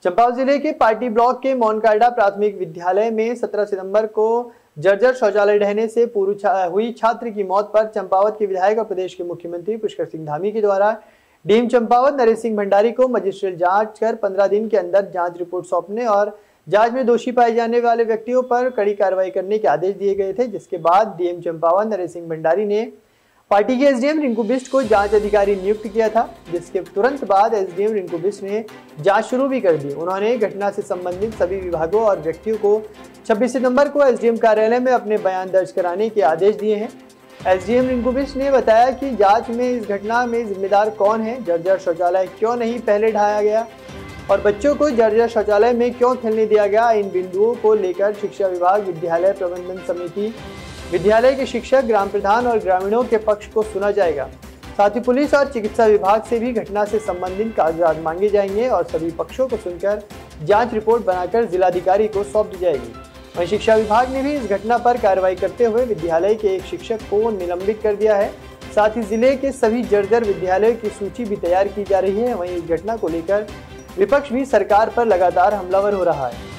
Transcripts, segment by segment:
चंपावत जिले के पाटी ब्लॉक के मोनकाडा प्राथमिक विद्यालय में 17 सितंबर को जर्जर शौचालय ढहने से पूर्व हुई छात्र की मौत पर चंपावत के विधायक और प्रदेश के मुख्यमंत्री पुष्कर सिंह धामी के द्वारा डीएम चंपावत नरेश सिंह भंडारी को मजिस्ट्रेट जांच कर 15 दिन के अंदर जांच रिपोर्ट सौंपने और जांच में दोषी पाए जाने वाले व्यक्तियों पर कड़ी कार्रवाई करने के आदेश दिए गए थे। जिसके बाद डीएम चंपावत नरेश सिंह भंडारी ने पार्टी के एसडीएम रिंकू बिष्ट को जांच अधिकारी नियुक्त किया था, जिसके तुरंत बाद एसडीएम रिंकू बिष्ट ने जांच शुरू भी कर दी। उन्होंने घटना से संबंधित सभी विभागों और व्यक्तियों को 26 सितंबर को एसडीएम कार्यालय में अपने बयान दर्ज कराने के आदेश दिए हैं। एसडीएम रिंकू बिष्ट ने बताया कि जांच में इस घटना में जिम्मेदार कौन है, जर्जर शौचालय क्यों नहीं पहले ढाया गया और बच्चों को जर्जर शौचालय में क्यों खेलने दिया गया। इन बिंदुओं को लेकर शिक्षा विभाग, विद्यालय प्रबंधन समिति, विद्यालय के शिक्षक, ग्राम प्रधान और ग्रामीणों के पक्ष को सुना जाएगा। साथ ही पुलिस और चिकित्सा विभाग से भी घटना से संबंधित कागजात मांगे जाएंगे और सभी पक्षों को सुनकर जांच रिपोर्ट बनाकर जिलाधिकारी को सौंप दी जाएगी। वहीं शिक्षा विभाग ने भी इस घटना पर कार्रवाई करते हुए विद्यालय के एक शिक्षक को निलंबित कर दिया है। साथ ही जिले के सभी जर्जर विद्यालयों की सूची भी तैयार की जा रही है। वहीं इस घटना को लेकर विपक्ष भी सरकार पर लगातार हमलावर हो रहा है।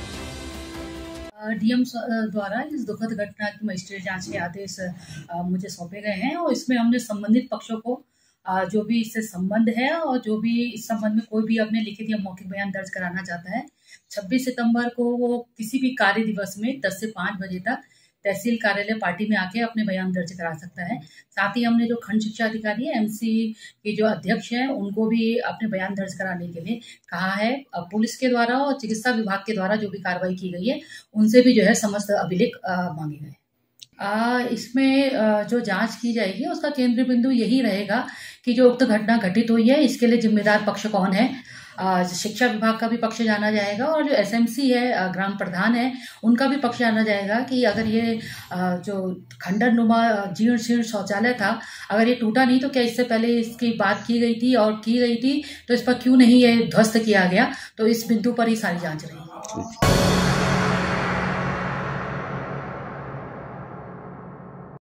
डीएम द्वारा इस दुखद घटना की मजिस्ट्रेट जांच के आदेश मुझे सौंपे गए हैं और इसमें हमने संबंधित पक्षों को जो भी इससे संबंध है और जो भी इस संबंध में कोई भी अपने लिखित या मौखिक बयान दर्ज कराना चाहता है, 26 सितंबर को वो किसी भी कार्य दिवस में 10 से 5 बजे तक तहसील कार्यालय पार्टी में आके अपने बयान दर्ज करा सकता है। साथ ही हमने जो खंड शिक्षा अधिकारी है, एमसी के जो अध्यक्ष हैं, उनको भी अपने बयान दर्ज कराने के लिए कहा है। पुलिस के द्वारा और चिकित्सा विभाग के द्वारा जो भी कार्रवाई की गई है, उनसे भी जो है समस्त अभिलेख मांगे गए। इसमें जो जांच की जाएगी उसका केंद्रीय बिंदु यही रहेगा कि जो उक्त घटना घटित हुई है, इसके लिए जिम्मेदार पक्ष कौन है। शिक्षा विभाग का भी पक्ष जाना जाएगा और जो एसएमसी है, ग्राम प्रधान है, उनका भी पक्ष जाना जाएगा कि अगर ये जो खंडर नुमा जीर्ण शीर्ण शौचालय था, अगर ये टूटा नहीं तो क्या इससे पहले इसकी बात की गई थी, और की गई थी तो इस पर क्यों नहीं ये ध्वस्त किया गया। तो इस बिंदु पर ही सारी जांच रही है।